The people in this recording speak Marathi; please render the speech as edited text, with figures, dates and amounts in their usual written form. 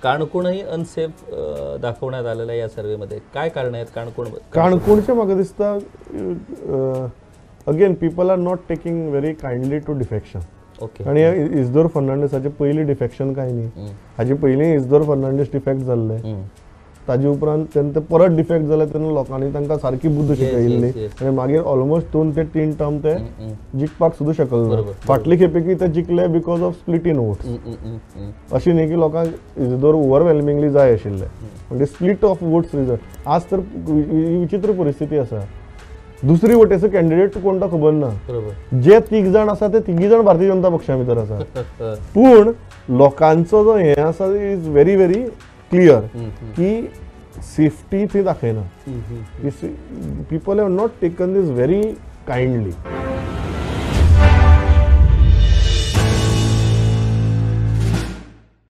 काणकोणही अनसेफ दाखवण्यात आलेलं आहे या सर्वेमध्ये. काय कारण आहेत काणकोणचे म्हाका दिसता again people are not taking very kindly to defection. Okay. आणि इजदोर फर्नांडीसाचे पयलीं डिफेक्शन काय न्ही, हाजे पयलीं इजदोर फर्नांडीस डिफेक्ट जाल्ले, ताजे उपरांत तेन्ना परत डिफेक्ट जाले तेन्ना लोकांनी तांकां सारकी बुद्ध शिकयल्ली आनी मागीर ऑलमोस्ट 2 ते 3 टर्म ते जिखपाक सुद्दां शकले ना. फाटले खेपेकी ते जिखले because of split in votes. अशें न्ही की लोकांक इजदोर ओवरवेल्मिंगली जाय आशिल्ले, म्हणजे स्प्लिट ऑफ वोट्स रिजल्ट. आज तर विचित्र परिस्थिती आसा. दुसरी वटेचो कॅन्डिडेट कोण तो खबर ना. जे 3 जाण आसा ते 3 जाण भारतीय जनता पक्षा भितर आसा. पूण लोकांचो जो हे आसा इज व्हेरी व्हेरी क्लियर की सेफ्टी थंय दाखयना. People have not taken this very कायंडली.